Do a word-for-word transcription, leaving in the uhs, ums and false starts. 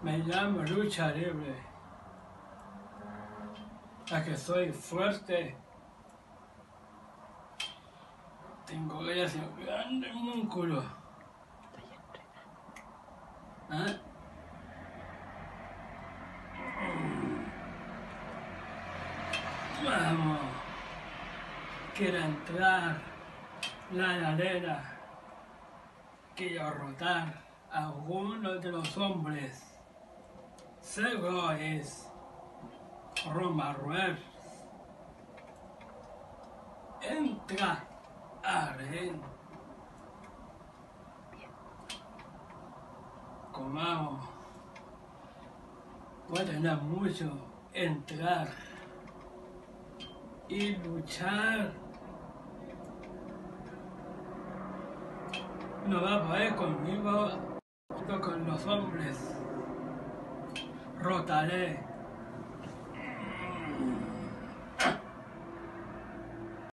Me llamo lucha libre, ya que soy fuerte. Tengo grandes músculos. ¿Eh? Vamos. Quiero entrar la arena. Quiero rotar a alguno de los hombres. Seguro es Roman Reigns. Entra a arena. Comamos. Voy a tener mucho entrar y luchar. No va a poder conmigo junto con los hombres. Rotaré